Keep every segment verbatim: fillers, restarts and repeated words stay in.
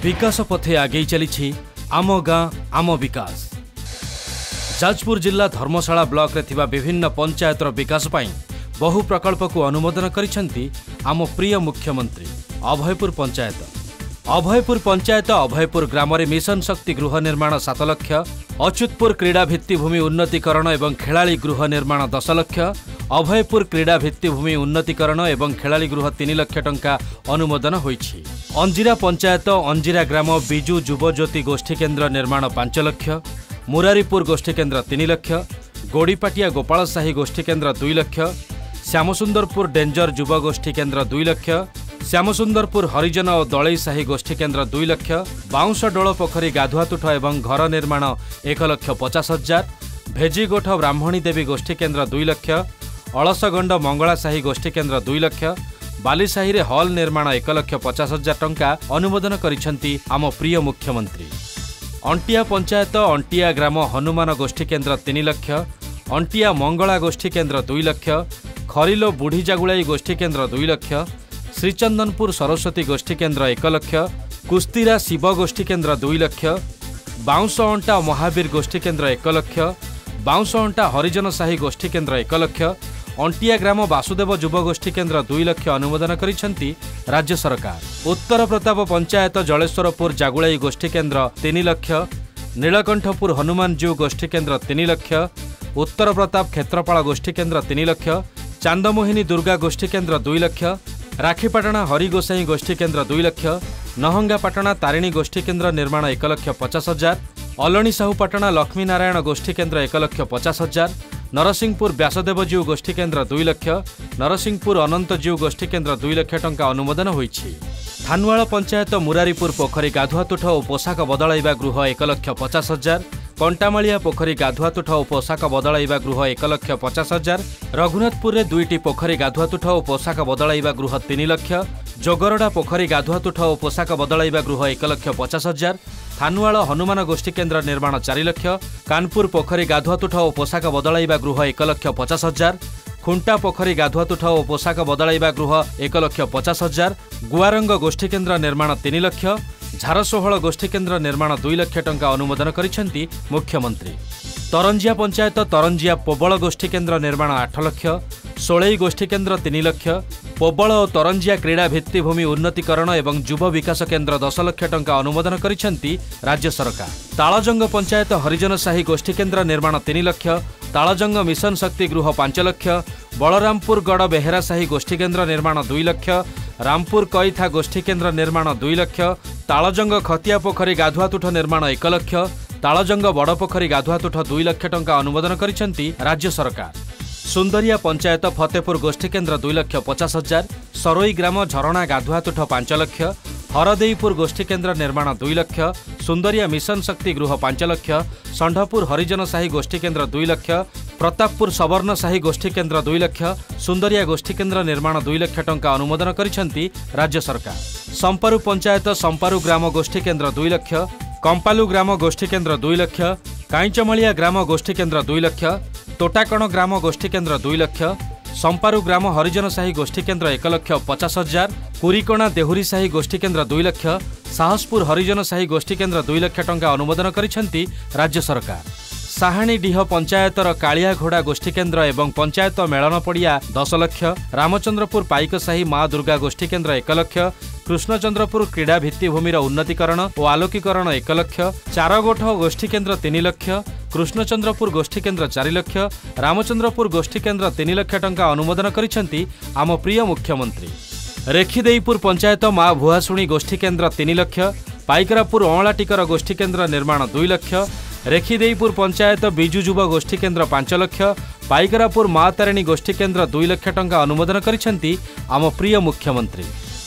विकास पथे आगे चली आम गाँ आम विकास। जाजपुर जिला धर्मशाला ब्लॉक रे थिबा विभिन्न पंचायतर विकास पाई बहु प्रकल्प को अनुमोदन करिसेंती आम प्रिय मुख्यमंत्री। अभयपुर पंचायत अभयपुर पंचायत अभयपुर ग्राम रे मिशन शक्ति गृह निर्माण सात लक्ष, अच्युतपुर क्रीड़ा भित्तिभूमि उन्नतीकरण एवं खेलाड़ी गृह निर्माण दस लक्ष, अभयपुर क्रीड़ा भित्तिभूमि उन्नतीकरण एवं खेलाड़ी गृह तीन लक्ष टंका अनुमोदन होईछि। अंजिरा पंचायत अंजिरा ग्राम बिजु युव ज्योति गोष्ठी केन्द्र निर्माण पांच लक्ष, मुरारीपुर गोष्ठी केन्द्र तीन लक्ष, गोड़ीपाटिया गोपाल साही गोष्ठी केन्द्र दुई लक्ष, श्यामसुंदरपुर डेंजर युव गोष्ठी केन्द्र दुई लक्ष, श्यामसुंदरपुर हरिजन और दलई साही गोष्ठी केन्द्र दुई लक्ष, बाउंश डोल पोखरी गाधुआ तुठ एवं घर निर्माण एक लक्ष पचास हजार, भेजीगोठ ब्राह्मणी देवी गोष्ठी केन्द्र दुई लक्ष, अलसगंड मंगला साही गोष्ठी केन्द्र दुई लक्ष, बालीसाही रे हॉल निर्माण एक लक्ष पचास हजार टंका अनुमोदन करिसेंती आम प्रिय मुख्यमंत्री। अंटिया पंचायत अंटिया ग्राम हनुमान गोष्ठी केन्द्र तीन लक्ष, अंटिया मंगला गोष्ठी केन्द्र दुई लक्ष, खरिलो बुढ़ी जागुलाई गोष्ठी केन्द्र दुई लक्ष, श्रीचंदनपुर सरस्वती गोष्ठी केन्द्र एक लक्ष, कुस्तीरा शिव गोष्ठी केन्द्र दुई लक्ष, बाउंश अंटा महावीर गोष्ठी केन्द्र एक लक्ष, बाउंश अंटा हरिजन साही गोष्ठी केन्द्र एक लक्ष, अंटिया ग्राम वासुदेव युव गोष्ठी केन्द्र दुई लक्ष अनुमोदन करिसेंती राज्य सरकार। उत्तर प्रताप पंचायत जलेश्वरपुर जागुलाई गोष्ठी केन्द्र तीन लक्ष, नीलकंठपुर हनुमान जीव गोष्ठी केन्द्र तीन लक्ष, उत्तर प्रताप क्षेत्रपाल गोष्ठी केन्द्र तीन लक्ष, चांदमोहिनी दुर्गा गोष्ठी केन्द्र दुई लक्ष, राखीपाटना हरिगोसाई गोष्ठी केन्द्र दुई लक्ष, नहंगापाटना तारिणी गोष्ठी केन्द्र निर्माण एक लक्ष पचास हजार, अलणी साहुपाटना लक्ष्मी नारायण गोष्ठी केन्द्र एक लक्ष पचास हजार, नरसिंहपुर व्यासदेवजीव गोष्ठी केन्द्र दुई लक्ष, नरसिंहपुर अनंतजीव गोष्ठी केन्द्र दुई लक्ष टंका अनुमोदन होईछि। थानुआल पंचायत मुरारीपुर पोखरी गाधुआ तुठ और पोशाक बदलाइबा गृह एक लक्ष पचास हजार, कंटामालिया पोखरी गाधुआ तुठ और पोशाक बदलाइबा गृह एक लक्ष पचास हजार, रघुनाथपुर रे दुईटी पोखरी गाधुआ तुठ और पोशाक बदलाइबा गृह तीन लक्ष, जोगरडा पोखरी गाधुआ तुठ और पोशाक बदलाइबा गृह एक लक्ष पचास हजार, थानुआल हनुमान गोष्ठी केन्द्र निर्माण चार लक्ष, कानपुर पोखरी गाधुआ तुठ और पोशाक बदलाइबा गृह एक लक्ष पचास हजार, खुंटा पोखरी गाधुआ तुठ और पोशाक बदलाइबा गृह एक लक्ष पचास हजार, गुआरंग गोष्ठी केन्द्र निर्माण तीन लक्ष, झारसोहल गोष्ठी केन्द्र निर्माण दुई लक्ष टंका अनुमोदन करिसेंती मुख्यमंत्री। तरंजिया पंचायत तरंजिया पोबल गोष्ठी केन्द्र निर्माण आठ लक्ष, सोलई गोष्ठी केन्द्र तीन लक्ष, पोबल और तरंजिया क्रीड़ा भित्तिभूमि उन्नतीकरण एवं युव विकास केन्द्र दस लक्ष टंका अनुमोदन करिसेंती राज्य सरकार। तालजंग पंचायत हरिजन साही गोष्ठी केन्द्र निर्माण तीन लक्ष, तालजंग मिशन शक्ति गृह पांच लक्ष, बलरामपुर गड़ बेहेरा साही गोष्ठी केन्द्र निर्माण दुई लक्ष, रामपुर कईथा गोष्ठी केन्द्र निर्माण दुई लक्ष, तालजंग खतिया पोखरी गाधुआ तुठ निर्माण एक लक्ष, तालजंग बड़ पोखरी गाधुआ तुठ दुई लक्ष टंका अनुमोदन करिसेंती राज्य सरकार। सुंदरिया पंचायत फतेपुर गोष्ठी केन्द्र दुई लक्ष पचास हजार, सरोई ग्राम झरणा गाधुआ तुठ पांच लक्ष, हरदेईपुर गोष्ठी केन्द्र निर्माण दुई लक्ष, सुंदरिया मिशन शक्ति गृह पांच लक्ष, षंढपुर हरिजन साही गोष्ठी केन्द्र दुई लक्ष, प्रतापपुर सवर्ण साही गोष्ठी केन्द्र दुई लक्ष, सुंदरिया गोष्ठी केन्द्र निर्माण दुई लक्ष टंका अनुमोदन करिसेंती राज्य सरकार। संपारु पंचायत संपारु ग्राम गोष्ठी केन्द्र दुई लक्ष, कंपालु ग्राम गोष्ठी केन्द्र दुई लक्ष, काईचमलिया ग्राम गोष्ठी केन्द्र दुई लक्ष, तोटाकण ग्राम गोष्ठी केन्द्र दुई लक्ष, संपारु ग्राम हरिजन साही गोष्ठी केन्द्र एक लक्ष पचास हजार, कुरीकणा देहुरी साही गोष्ठी केन्द्र दुई लक्ष, साहसपुर हरिजन साही गोष्ठी केन्द्र दुई लक्ष टंका अनुमोदन करिसेंती राज्य सरकार। साहाणीडीह पंचायतर कालिया घोड़ा गोष्ठी केन्द्र एवं पंचायत मेलन पड़िया दस लक्ष, रामचंद्रपुर पाइक साही माँ दुर्गा गोष्ठी केन्द्र एक लक्ष, कृष्णचंद्रपुर क्रीड़ा भित्तिभूमिर उन्नतीकरण और आलोकीकरण एक लक्ष, चारगोठ गोष्ठी केन्द्र तीन लक्ष, कृष्णचंद्रपुर गोष्ठी केन्द्र चार लक्ष, रामचंद्रपुर गोष्ठी केन्द्र तीन लक्ष टंका अनुमोदन करिसेंती आम प्रिय मुख्यमंत्री। रेखीदेईपुर पंचायत माँ भुआशुणी गोष्ठी केन्द्र तीन लक्ष, पाइकरापुर अँला टिकर गोष्ठी केन्द्र निर्माण दुई लक्ष, रेखीदेईपुर पंचायत बिजु युव गोष्ठी केन्द्र पांच लक्ष, पाइकरापुर माँ तारिणी गोष्ठी केन्द्र दुई लक्ष टंका अनुमोदन करिसेंती आम प्रिय मुख्यमंत्री।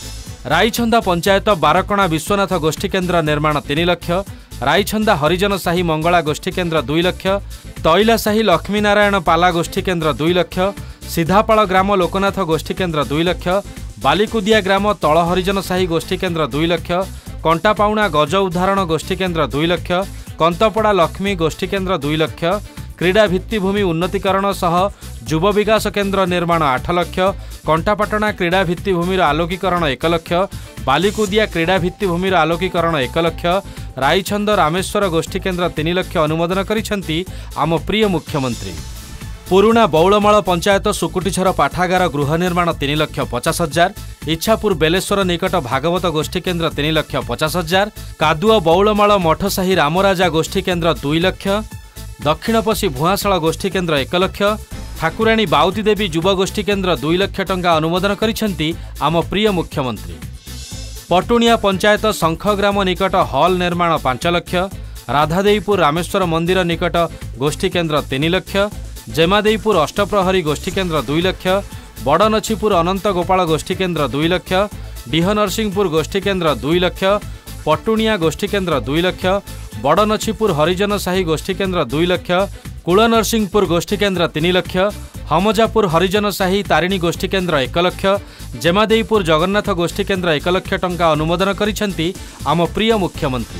राईछंदा पंचायत बारकणा विश्वनाथ गोष्ठी केन्द्र निर्माण तीन लक्ष, राईछंदा हरिजन साही मंगला गोष्ठी केन्द्र दुई लक्ष, तैला साही लक्ष्मी नारायण पाला गोष्ठी केन्द्र दुई लक्ष, सीधापाଳ ग्राम लोकनाथ गोष्ठी केन्द्र दुई लक्ष, बालिकुदिया ग्राम तल हरिजन साही गोष्ठी केन्द्र दुई लक्ष, कंटापाउणा गज उद्धारण गोष्ठी केन्द्र दुई लक्ष, कंतपड़ा लक्ष्मी गोष्ठी केन्द्र दुई लक्ष, क्रीड़ा भित्तिभूमि उन्नतीकरण सह युवा विकास केन्द्र निर्माण आठ लाख, कंटापाटना क्रीड़ा भित्तिभूमिर आलोकीकरण एक लाख, बालिकुदिया क्रीड़ा भित्तिभूमिर आलोकीकरण एक लाख, रायछंद रामेश्वर गोष्ठी केन्द्र तीन लाख अनुमोदन करिसेंती आम प्रिय मुख्यमंत्री। पुरुणा बौलमाल पंचायत सुकुटीछर पाठागार गृह निर्माण तीन लाख पचास हजार, इच्छापुर बेलेश्वर निकट भागवत गोष्ठी केन्द्र तीन लाख पचास हजार, कादुआ बौलमाल मठसाही रामराजा गोष्ठी केन्द्र दुई लाख, दक्षिणपशी भुआशाला गोष्ठी केन्द्र एक लाख, ठाकुराणी बाउती देवी युवा गोष्ठी केन्द्र दुई लाख टंका अनुमोदन करिसेंती आम प्रिय मुख्यमंत्री। पटुणिया पंचायत शंखग्राम निकट हॉल निर्माण पांच लाख, राधादेईपुर रामेश्वर मंदिर निकट गोष्ठी केन्द्र तीन लाख, जेमादेईपुर अष्टप्रहरी गोष्ठी केन्द्र दुई लाख, बड़नछीपुर अनंत गोपाल गोष्ठी केन्द्र दुई लाख, डीह नरसिंहपुर गोष्ठी केन्द्र दुई लाख, पटुणिया गोष्ठी केन्द्र दुई लाख, बड़नछीपुर हरिजन साही गोष्ठी केन्द्र दुई लाख, कुल नरसिंहपुर गोष्ठी केन्द्र तीन लाख, हमजापुर हरिजन साही तारिणी गोष्ठी केन्द्र एक लाख, जेमादेईपुर जगन्नाथ गोष्ठी केन्द्र एक लाख टंका अनुमोदन करिसेंती आम प्रिय मुख्यमंत्री।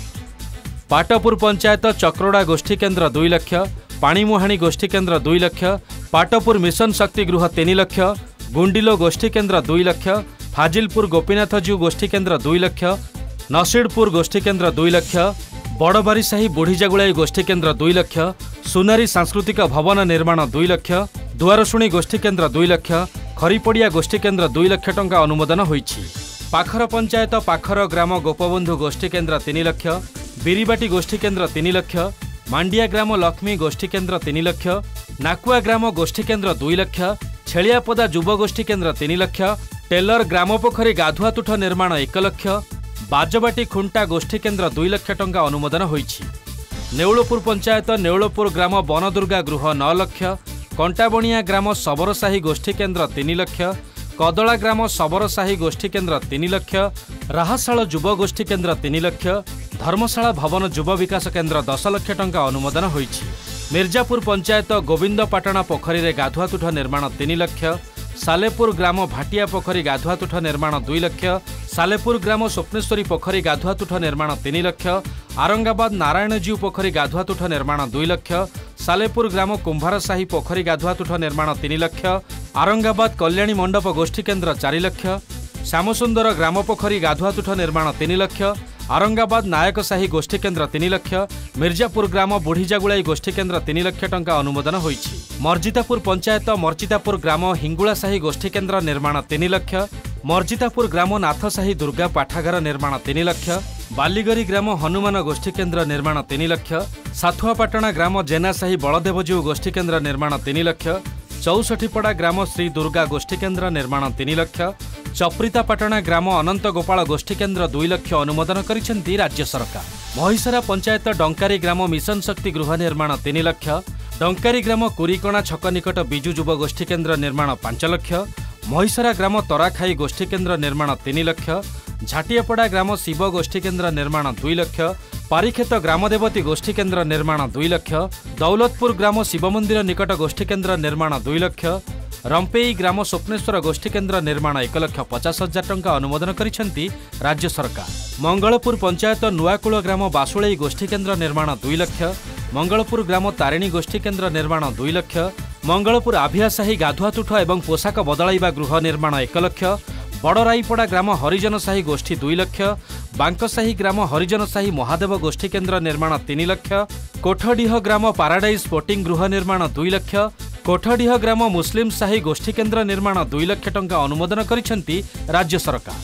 पाटपुर पंचायत चक्रोड़ा गोष्ठी केन्द्र दुई लाख, पाणीमुहाणी गोष्ठी केन्द्र दुई लाख, पाटपुर मिशन शक्ति गृह तीन लाख, गुंडिलो गोष्ठी केन्द्र दुई लाख, फाजिलपुर गोपीनाथज्यू गोष्ठी केन्द्र दुई लाख, नसीडपुर गोष्ठी केन्द्र दुई लाख, बड़बारीसाही बुढ़ीजागुलाई गोष्ठी केन्द्र दुई लाख, सुनारी सांस्कृतिक भवन निर्माण दुई लाख, दुआरशुणी गोष्ठी केन्द्र दुई लाख, खरीपड़िया गोष्ठी केन्द्र दुई लाख टंका अनुमोदन होईछि। पाखर पंचायत पाखर ग्राम गोपबंधु गोष्ठी केन्द्र तीन लाख, बिरीबाटी गोष्ठी केन्द्र तीन लाख, मांडिया ग्राम लक्ष्मी गोष्ठी केन्द्र तीन लाख, नाकुआ ग्राम गोष्ठी केन्द्र दुई लाख, छेलियापदा युव गोष्ठी केन्द्र तीन लाख, टेलर ग्राम पोखरी गाधुआ तुठ निर्माण एक लाख, बाजबाटी खुंटा गोष्ठी केन्द्र दुई लाख टंका अनुमोदन होईछि। नेउलपुर पंचायत नेउलपुर ग्राम बनदुर्गा गृह नौ लाख, कंटाबणिया ग्राम सबरसाही गोष्ठी केन्द्र तीन लाख, कदला ग्राम सबरसाही गोष्ठी केन्द्र तीन लाख, राहाशाल युव गोष्ठी केन्द्र तीन लाख, धर्मशाला भवन युव विकास केन्द्र दस लाख टंका अनुमोदन होईछि। मिर्जापुर पंचायत गोविंदपाटना पोखरी गाधुआ तुठ निर्माण तीन लाख, सालेपुर ग्राम भाटिया पोखरी गाधुआ तुठ निर्माण दुई लाख, सालेपुर ग्राम स्वप्नेश्वरी पोखरी गाधुआ तुठ निर्माण तीन लाख, आरंगाबाद नारायणजीव पोखरी गाधुआ तुठ निर्माण दुई लाख, सालेपुर ग्राम कुंभारसाही पोखरी गाधुआ तुठ निर्माण तीन लाख, आरंगाबाद कल्याणी मंडप गोष्ठी केन्द्र चार लाख, श्यामसुंदर ग्राम पोखरी गाधुआ तुठ निर्माण तीन लाख, आरंगाबाद नायकसाही गोष्ठी केन्द्र तीन लाख, मिर्जापुर ग्राम बुढ़ीजागुलाई गोष्ठी केन्द्र तीन लाख टंका अनुमोदन होईछि। मर्जितापुर पंचायत मर्जितापुर ग्राम हिंगुलासाही गोष्ठी केन्द्र निर्माण तीन लाख, मर्जितापुर ग्राम नाथसाही दुर्गा पाठागार निर्माण तीन लाख, बालीगरी ग्राम हनुमान गोष्ठी केन्द्र निर्माण तीन लाख, साथुआपाटना ग्राम जेनासाही बलदेवजीव गोष्ठी केन्द्र निर्माण तीन लाख, चौसठीपड़ा ग्राम श्री दुर्गा गोष्ठी केन्द्र निर्माण तीन लाख, चप्रितापाटना ग्राम अनंत गोपाल गोष्ठी केन्द्र दुई लाख अनुमोदन करिसेंती राज्य सरकार। महिसारा पंचायत डंकारी ग्राम मिशन शक्ति गृह निर्माण तीन लाख, डंकारी ग्राम कुरीकणा छक निकट बिजु युव गोष्ठी केन्द्र निर्माण पांच लाख, महिसारा ग्राम तराखाई गोष्ठी केन्द्र निर्माण तीन लाख, झाटियापड़ा ग्राम शिव गोष्ठी केन्द्र निर्माण दुई लाख, पारिखेत ग्रामदेवती गोष्ठी केन्द्र निर्माण दुई लाख, दौलतपुर ग्राम शिव मंदिर निकट गोष्ठी केन्द्र निर्माण दुई लाख, रंपेई ग्राम स्वप्नेश्वर गोष्ठी केन्द्र निर्माण एक लाख पचास हजार टंका अनुमोदन करिसेंती राज्य सरकार। मंगलपुर पंचायत नुआकुल ग्राम बासुळई गोष्ठी केन्द्र निर्माण दुई लाख, मंगलपुर ग्राम तारिणी गोष्ठी केन्द्र निर्माण दुई लाख, मंगलपुर आभियासाही गाधुआ तुठ एवं पोशाक बदलाइबा गृह निर्माण एक लाख, बड़राईपड़ा ग्राम हरिजन साही गोष्ठी दुई लाख, बांकसाही ग्राम हरिजन साही महादेव गोष्ठी केन्द्र निर्माण तीन लाख, कोठडीह ग्राम पाराडाइज स्पोर्टिंग गृह निर्माण दुई लाख, कोठडीह ग्राम मुस्लिम साही गोष्ठी केन्द्र निर्माण दुई लाख टंका अनुमोदन करिसेंती राज्य सरकार।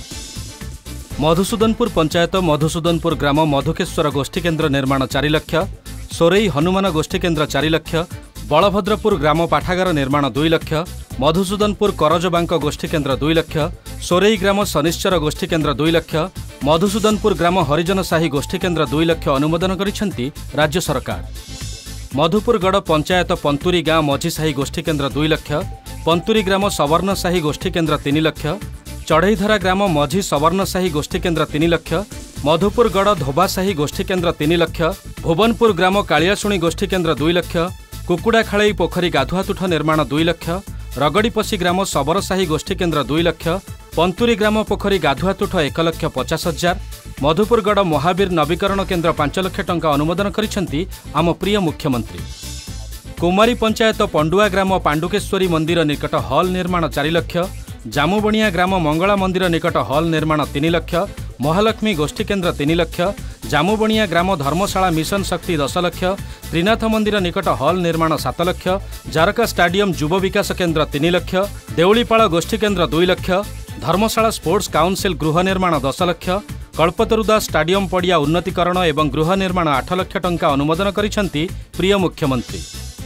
मधुसूदनपुर पंचायत मधुसूदनपुर ग्राम मधुकेश्वर गोष्ठी केन्द्र निर्माण चार लाख, सोरेई हनुमान गोष्ठी केन्द्र चार लाख, बलभद्रपुर ग्राम पाठागार निर्माण दुई लाख, मधुसूदनपुर करजबांक गोष्ठी केन्द्र दुई लाख, सोरेई ग्राम शनिश्चर गोष्ठी केन्द्र दुई लाख, मधुसूदनपुर ग्राम हरिजन साही गोष्ठी केन्द्र दुई लाख अनुमोदन करिसेंती राज्य सरकार। मधुपुरगढ़ पंचायत पंतुरी गाँ मझीसाही गोष्ठी केन्द्र दुई लाख, पंतुरी ग्राम सवर्ण साही गोष्ठी केन्द्र तीन लाख, चढ़ईधरा ग्राम मझी सवर्ण साही गोष्ठी केन्द्र तीन लाख, मधुपुरगढ़ धोबासाही गोष्ठी केन्द्र तीन लाख, भुवनपुर ग्राम कालियाशुणी गोष्ठी केन्द्र दुई लाख, कुकुड़ाखाई पोखरी गाधुआ तुठ निर्माण दुई लाख, रगड़ीपशी ग्राम सबरसाही गोष्ठी केन्द्र दुई लाख, पंतुरी ग्राम पोखरी गाधुआ तुठ एक लाख पचास हजार, मधुपुरगढ़ महावीर नवीकरण केन्द्र पांच लाख टंका अनुमोदन करिसेंती आम प्रिय मुख्यमंत्री। कुमारी पंचायत पंडुआ ग्राम पांडुकेश्वरी मंदिर निकट हॉल निर्माण चार लाख, जामुबणिया ग्राम मंगला मंदिर निकट हॉल निर्माण तीन लाख, महालक्ष्मी गोष्ठी केन्द्र तीन लाख, जामुबणिया ग्राम धर्मशाला मिशन शक्ति दस लाख, त्रिनाथ मंदिर निकट हॉल निर्माण सात लाख, जारका स्टाडियम युव विकास केन्द्र तीन लाख, देउलीपाଳ गोष्ठी केन्द्र दुई लाख, धर्मशाला स्पोर्ट्स काउंसिल गृह निर्माण दस लाख, कल्पतरुदा स्टाडियम पड़िया उन्नतीकरण एवं गृह निर्माण आठ लाख टंका अनुमोदन करिसेंती प्रिय मुख्यमंत्री।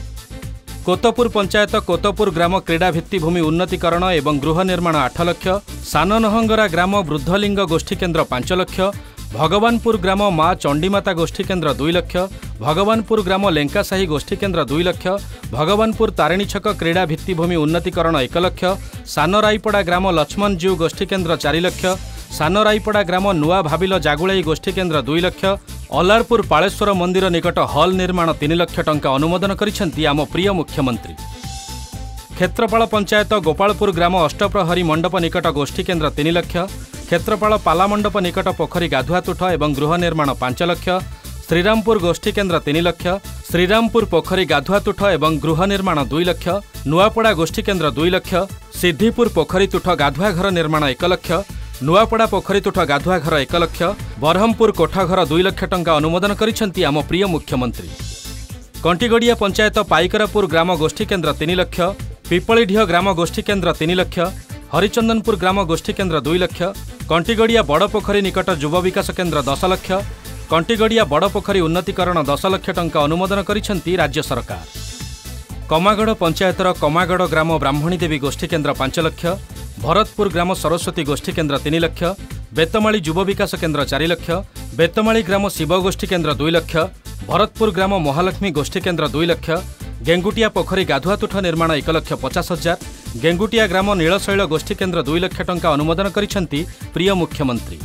कोतपुर पंचायत कोतपुर ग्राम क्रीड़ा भित्तिभूमि उन्नतीकरण एवं गृह निर्माण आठ लाख, साननहंगरा ग्राम वृद्धलिंग गोष्ठी केन्द्र पांच लाख, भगवानपुर ग्राम माँ चंडीमाता गोष्ठी केन्द्र दुई लाख, भगवानपुर ग्राम लेंकासाही गोष्ठी केन्द्र दुई लाख, भगवानपुर तारिणी छक क्रीड़ा भित्तिभूमि उन्नतीकरण एक लाख, सानराईपड़ा ग्राम लक्ष्मण जीव गोष्ठी केन्द्र चार लाख, सानराईपड़ा ग्राम नुआ भाबिल जागुलाई गोष्ठी केन्द्र दुई लाख, अलारपुर पालेश्वर मंदिर निकट हॉल निर्माण तीन लाख टंका अनुमोदन करिसेंती आम प्रिय मुख्यमंत्री। क्षेत्रपाल पंचायत गोपालपुर ग्राम अष्टप्रहरी मंडप निकट गोष्ठी केन्द्र तीन लाख, क्षेत्रपाल पाला मंडप निकट पोखरी गाधुआ तुठ एवं गृह निर्माण पांच लाख, श्रीरामपुर गोष्ठी केन्द्र तीन लाख, श्रीरामपुर पोखरी गाधुआ तुठ एवं गृह निर्माण दुई लाख, नुआपड़ा गोष्ठी केन्द्र दुई लाख, सिद्धिपुर पोखरी तुठ गाधुआ घर निर्माण एक लाख, नुआपड़ा पोखरी तुठ गाधुआ घर एक लाख, बरहमपुर कोठाघर दुई लाख टंका अनुमोदन करिसेंती आम प्रिय मुख्यमंत्री। कंटीगड़िया पंचायत पाइकरापुर ग्राम गोष्ठी केन्द्र तीन लाख, पिपलीढिह ग्राम गोष्ठी केन्द्र तीन लाख, हरिचंदनपुर ग्राम गोष्ठी केन्द्र दुई लाख, कंटीगड़िया बड़ पोखरी निकट युव विकास केन्द्र दस लाख, कंटीगड़िया बड़ पोखरी उन्नतीकरण दस लाख टंका अनुमोदन करिसेंती राज्य सरकार। कमागढ़ पंचायतर कमागढ़ ग्राम ब्राह्मणी देवी गोष्ठी केन्द्र पांच लाख, भरतपुर ग्राम सरस्वती गोष्ठी केन्द्र तीन लाख, बेतमाली युव विकास केन्द्र चार लाख, बेतमाली ग्राम शिव गोष्ठी केन्द्र दुई लाख, भरतपुर ग्राम महालक्ष्मी गोष्ठी केन्द्र दुई लाख, गेंगुटिया पोखरी गाधुआ तुठ निर्माण एक लाख पचास हजार, गेंगुटिया ग्राम नीलशैल गोष्ठी केन्द्र दुई लाख टंका अनुमोदन करिसेंती प्रिय मुख्यमंत्री।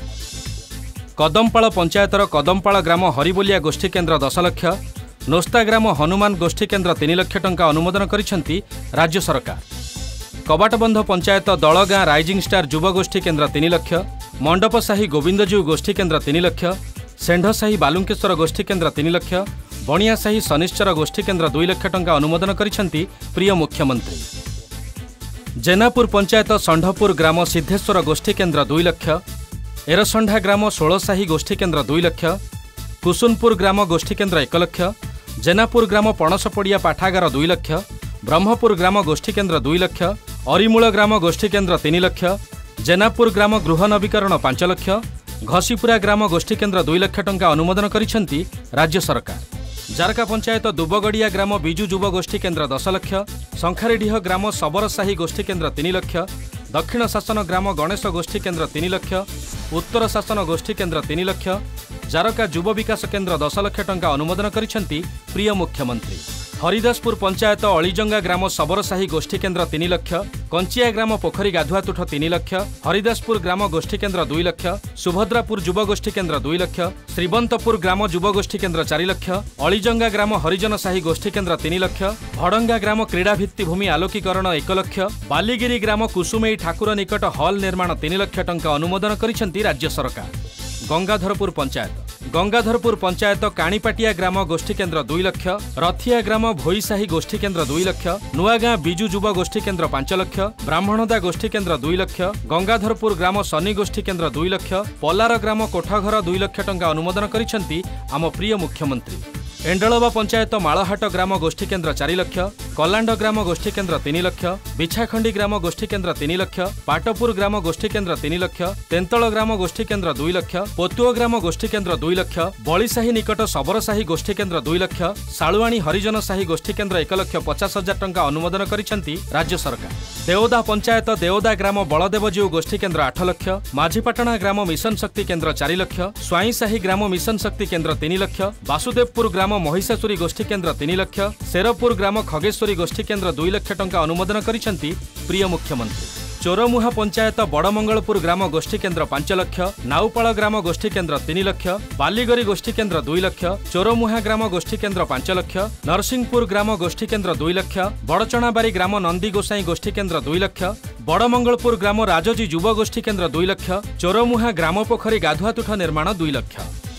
कदमपाଳ पंचायतर कदमपाଳ ग्राम हरिबोलिया गोष्ठी केन्द्र दस लाख, नोस्ता ग्राम हनुमान गोष्ठी केन्द्र तीन लाख टंका अनुमोदन करिसेंती राज्य सरकार। कबाटबंध पंचायत दलगाँ राइजिंग स्टार युव गोष्ठी केन्द्र तीन लाख, मंडपसाही गोविंदजीव गोष्ठी केन्द्र तीन लाख, सेंढसाही बालुंकेश्वर गोष्ठी केन्द्र तीन लाख, बणियासाही शनिश्चर गोष्ठी केन्द्र दुई लाख टंका अनुमोदन करिसेंती प्रिय मुख्यमंत्री। जेनापुर पंचायत षंढपुर ग्राम सिद्धेश्वर गोष्ठी केन्द्र दुई लाख, एरसंढा ग्राम षोलसाही गोष्ठी केन्द्र दुई लाख, कुसुनपुर ग्राम गोष्ठी केन्द्र एक लाख, जेनापुर ग्राम पणसपड़िया पाठागार दुई लाख, ब्रह्मपुर ग्राम गोष्ठी केन्द्र दुई लाख, अरिमूल ग्राम गोष्ठी केन्द्र तीन लाख, जेनापुर ग्राम गृह नवीकरण पांच लाख, घसीपुरा ग्राम गोष्ठी केन्द्र दुई लाख टंका अनुमोदन करिसेंती राज्य सरकार। जारका पंचायत दुबगड़िया ग्राम बिजु युव गोष्ठी केन्द्र दस लाख, शंखारीडीह ग्राम सबरसाही गोष्ठी केन्द्र तीन लाख, दक्षिण शासन ग्राम गणेश गोष्ठी केन्द्र तीन लाख, उत्तर शासन गोष्ठी केन्द्र तीन लाख, जारका युव विकास केन्द्र दस लाख टंका अनुमोदन करिसेंती प्रिय मुख्यमंत्री। हरिदासपुर पंचायत अलीजंगा ग्राम सबरसाही गोष्ठी केन्द्र तीन लाख, कंचिया ग्राम पोखरी गाधुआ तुठ तीन लाख, हरिदासपुर ग्राम गोष्ठी केन्द्र दुई लाख, सुभद्रापुर युव गोष्ठी केन्द्र दुई लाख, श्रीवंतपुर ग्राम युव गोष्ठी केन्द्र चार लाख, अलीजंगा ग्राम हरिजन साही गोष्ठी केन्द्र तीन लाख, भड़ंगा ग्राम क्रीड़ा भित्तिभूमि आलोकीकरण एक लाख, बालीगिरी ग्राम कुसुमेई ठाकुर निकट हॉल निर्माण तीन लाख टंका अनुमोदन करिसेंती राज्य सरकार। गंगाधरपुर पंचायत गंगाधरपुर पंचायत काणीपाटिया ग्राम गोष्ठी केन्द्र दुई लाख, रथिया ग्राम भोईसाही गोष्ठी केन्द्र दुई लाख, नुआगाँ बिजु युव गोष्ठी केन्द्र पांच लाख, ब्राह्मणदा गोष्ठी केन्द्र दुई लाख, गंगाधरपुर ग्राम शनि गोष्ठी केन्द्र दुई लाख, पलार ग्राम कोठाघर दुई लाख टंका अनुमोदन करिसेंती आम प्रिय मुख्यमंत्री। एंडलवा पंचायत माळहाट ग्राम गोष्ठी केन्द्र चार लाख, कलांड ग्राम गोष्ठी केन्द्र तीन लाख, बिछाखंडी ग्राम गोष्ठी केन्द्र तीन लाख, पाटपुर ग्राम गोष्ठी केन्द्र तीन लाख, तेंतल ग्राम गोष्ठी केन्द्र दुई लाख, पोतुओ ग्राम गोष्ठी केन्द्र दुई लाख, बलिसाही निकट सबरसाही गोष्ठी केन्द्र दुई लाख, सालुआणी हरिजन साही गोष्ठी केन्द्र एक लाख पचास हजार टंका अनुमोदन करिसेंती राज्य सरकार। देवदा पंचायत देवदा ग्राम बलदेवजीव गोष्ठी केन्द्र आठ लाख, माझीपाटणा ग्राम मिशन शक्ति केन्द्र चार लाख, स्वाईसाही ग्राम मिशन शक्ति केन्द्र तीन लाख, वासुदेवपुर ग्राम महिषासुरी गोष्ठी केन्द्र तीन लाख, शेरपुर ग्राम खगेश्वरी गोष्ठी केन्द्र दुई लाख टंका अनुमोदन करिसेंती प्रिय मुख्यमंत्री। चोरमुहा पंचायत बड़मंगलपुर ग्राम गोष्ठी केन्द्र पांच लाख, नाउपाଳ ग्राम गोष्ठी केन्द्र तीन लाख, बालीगरी गोष्ठी केन्द्र दुई लाख, चोरमुहा ग्राम गोष्ठी केन्द्र पांच लाख, नरसिंहपुर ग्राम गोष्ठी केन्द्र दुई लाख, बड़चणाबारी ग्राम नंदी गोसाई गोष्ठी केन्द्र दुई लाख, बड़मंगलपुर ग्राम राजजी युव गोष्ठी केन्द्र दुई लाख, चोरमुहा ग्राम पोखरी गाधुआ तुठ निर्माण दुई लाख।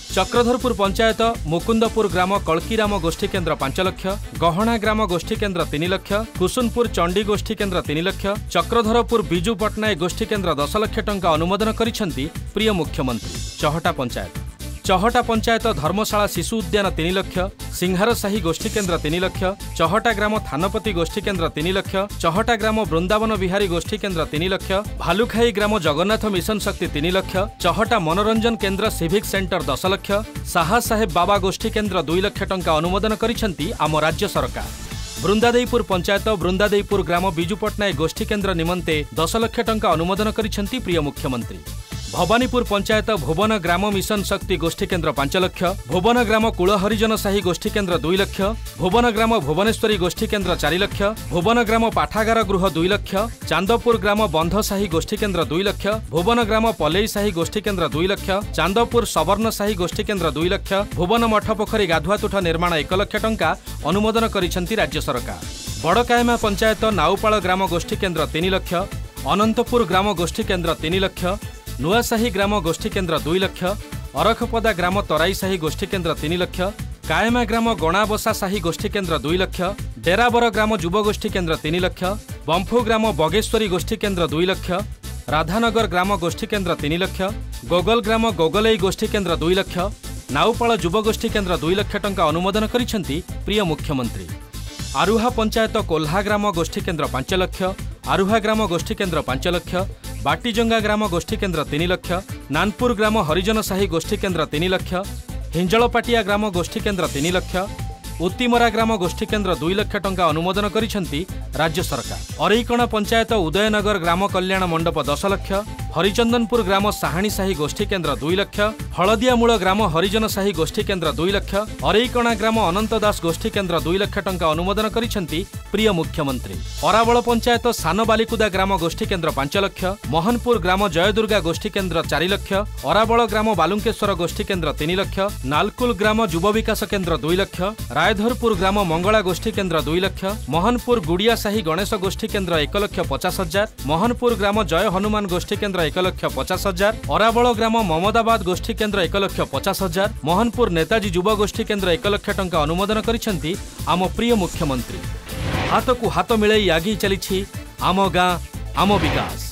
चक्रधरपुर पंचायत मुकुंदपुर ग्राम कल्कीराम गोष्ठी केन्द्र पांच लाख, गहणा ग्राम गोष्ठी केन्द्र तीन लाख, कुसुनपुर चंडी गोष्ठी केन्द्र तीन लाख, चक्रधरपुर बिजू पट्टनायक गोष्ठी केन्द्र दस लाख टंका अनुमोदन करिसेंती प्रिय मुख्यमंत्री। चहटा पंचायत चहटा पंचायत धर्मशाला शिशु उद्यान तीन लाख, सिंहारसाही गोष्ठी केन्द्र तीन लाख, चहटा ग्राम थानपति गोष्ठी केन्द्र तीन लाख, चहटा ग्राम वृंदावन विहारी गोष्ठी केन्द्र तीन लाख, भालुखाई ग्राम जगन्नाथ मिशन शक्ति तीन लाख, चहटा मनोरंजन केन्द्र सिविक सेंटर दस लाख, साहा साहेब बाबा गोष्ठी केन्द्र दुई लाख टंका अनुमोदन करिसेंती आम राज्य सरकार। बृंदादेईपुर पंचायत बृंदादेईपुर ग्राम बिजू पट्टनायक गोष्ठी केन्द्र निमंते दस लाख टंका अनुमोदन करिसेंती प्रिय मुख्यमंत्री। भवानीपुर पंचायत भुवन ग्राम मिशन शक्ति गोष्ठी केन्द्र पांच लाख, भुवन ग्राम कुल हरिजन साही गोष्ठी केन्द्र दुई लाख, भुवन ग्राम भुवनेश्वरी गोष्ठी केन्द्र चार लाख, भुवन ग्राम पाठागार गृह दुई लाख, चांदपुर ग्राम बंध साही गोष्ठी केन्द्र दुई लाख, भुवन ग्राम पलेई साही गोष्ठी केन्द्र दुई लाख, चांदपुर सवर्ण साही गोष्ठी केन्द्र दुई लाख, भुवन मठ पोखरी गाधुआ तुठ निर्माण एक लाख टंका अनुमोदन करिसेंती राज्य सरकार। बड़कायमा पंचायत नाउपाल ग्राम गोष्ठी केन्द्र तीन लाख, अनंतपुर ग्राम गोष्ठी केन्द्र तीन लाख, नुआसाही ग्राम गोष्ठी केन्द्र दुई लाख, अरखपदा ग्राम तराई साही गोष्ठी केन्द्र तीन लाख, कायमा ग्राम गणाबसा साही गोष्ठी केन्द्र दुई लाख, डेराबर ग्राम युव गोष्ठी केन्द्र तीन लाख, बंफु ग्राम बगेश्वरी गोष्ठी केन्द्र दुई लाख, राधानगर ग्राम गोष्ठी केन्द्र तीन लाख, गोगल ग्राम गोगलई गोष्ठी केन्द्र दुई लाख, नाउपाल युव गोष्ठी केन्द्र दुई लाख टंका अनुमोदन करिसेंती प्रिय मुख्यमंत्री। आरुहा पंचायत कोल्हा ग्राम गोष्ठी केन्द्र पांच लाख, आरुहा ग्राम गोष्ठी केन्द्र पांच लाख, बाटीजंगा ग्राम गोष्ठी केन्द्र तीन लाख, नानपुर ग्राम हरिजन साही गोष्ठी केन्द्र तीन लाख, हिंजलपाटिया ग्राम गोष्ठी केन्द्र तीन लाख, उत्तिमरा ग्राम गोष्ठी केन्द्र दुई लाख टंका अनुमोदन करिसेंती राज्य सरकार। अरईकणा पंचायत उदयनगर ग्राम कल्याण मंडप दस लाख, हरिचंदनपुर ग्राम साहाणी साही गोष्ठी केन्द्र दुई लाख, हलदियामूल ग्राम हरिजन साही गोष्ठी केन्द्र दुई लाख, अरईकणा ग्राम अनंत दास गोष्ठी केन्द्र दुई लाख टंका अनुमोदन करिसेंती प्रिय मुख्यमंत्री। अरावल पंचायत सान बालिकुदा ग्राम गोष्ठी केन्द्र पांच लाख, मोहनपुर ग्राम जयदुर्गा गोष्ठी केन्द्र चार लाख, अरावल ग्राम बालुंकेश्वर गोष्ठी केन्द्र तीन लाख, नालकुल ग्राम युव विकास केन्द्र दुई लाख, रायधरपुर ग्राम मंगला गोष्ठी केन्द्र दुई लाख, मोहनपुर गुड़िया साही गणेश गोष्ठी केन्द्र एक लाख पचास हजार, मोहनपुर ग्राम जय हनुमान गोष्ठी केन्द्र एक लाख पचास हजार, अरावल ग्राम ममदाबाद गोष्ठी केन्द्र एक लाख पचास हजार, मोहनपुर नेताजी युव गोष्ठी केन्द्र एक लाख टंका अनुमोदन करिसेंती आम प्रिय मुख्यमंत्री। हाथ को हाथ मिलाई आगे चली आम गाँ आम विकास।